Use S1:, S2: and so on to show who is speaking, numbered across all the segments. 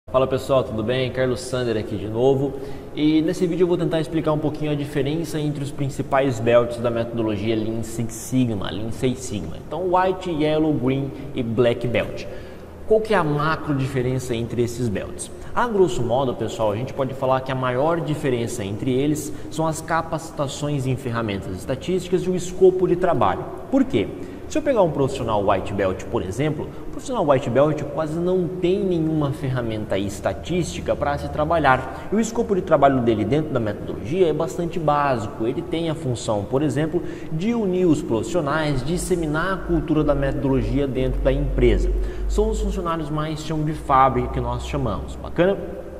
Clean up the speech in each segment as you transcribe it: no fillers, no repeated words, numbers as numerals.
S1: Fala pessoal, tudo bem? Carlos Sander aqui de novo, e nesse vídeo eu vou tentar explicar um pouquinho a diferença entre os principais belts da metodologia Lean Six Sigma, Lean Six Sigma. Então White, Yellow, Green e Black Belt. Qual que é a macro diferença entre esses belts? A grosso modo, pessoal, a gente pode falar que a maior diferença entre eles são as capacitações em ferramentas estatísticas e o escopo de trabalho. Por quê? Se eu pegar um profissional White Belt, por exemplo, o profissional White Belt quase não tem nenhuma ferramenta estatística para se trabalhar. E o escopo de trabalho dele dentro da metodologia é bastante básico. Ele tem a função, por exemplo, de unir os profissionais, disseminar a cultura da metodologia dentro da empresa. São os funcionários mais chão de fábrica que nós chamamos. Bacana?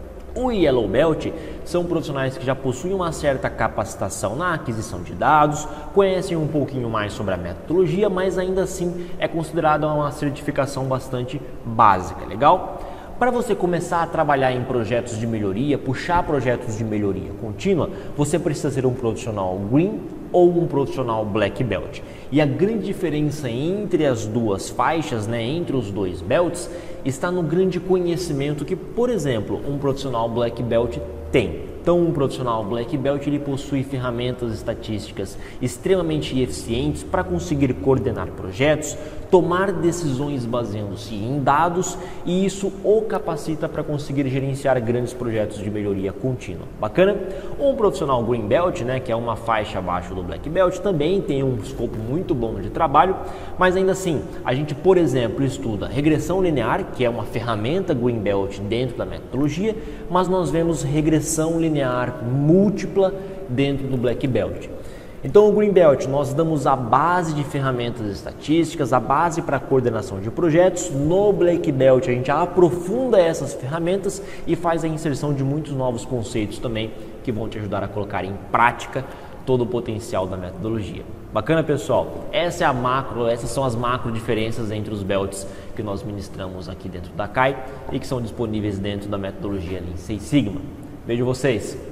S1: O Yellow Belt são profissionais que já possuem uma certa capacitação na aquisição de dados, conhecem um pouquinho mais sobre a metodologia, mas ainda assim é considerada uma certificação bastante básica, legal? Para você começar a trabalhar em projetos de melhoria, puxar projetos de melhoria contínua, você precisa ser um profissional Green ou um profissional Black Belt. E a grande diferença entre as duas faixas, entre os dois belts, está no grande conhecimento que, por exemplo, um profissional Black Belt tem. Então, um profissional Black Belt ele possui ferramentas estatísticas extremamente eficientes para conseguir coordenar projetos, tomar decisões baseando-se em dados, e isso o capacita para conseguir gerenciar grandes projetos de melhoria contínua. Bacana? Um profissional Green Belt, que é uma faixa abaixo do Black Belt, também tem um escopo muito bom de trabalho, mas ainda assim, a gente, por exemplo, estuda regressão linear, que é uma ferramenta Green Belt dentro da metodologia, mas nós vemos regressão linear múltipla dentro do Black Belt. Então, o Green Belt, nós damos a base de ferramentas estatísticas, a base para a coordenação de projetos. No Black Belt, a gente aprofunda essas ferramentas e faz a inserção de muitos novos conceitos também, que vão te ajudar a colocar em prática todo o potencial da metodologia. Bacana, pessoal? Essas são as macro diferenças entre os belts que nós ministramos aqui dentro da CAI e que são disponíveis dentro da metodologia Lean Six Sigma. Vejo vocês!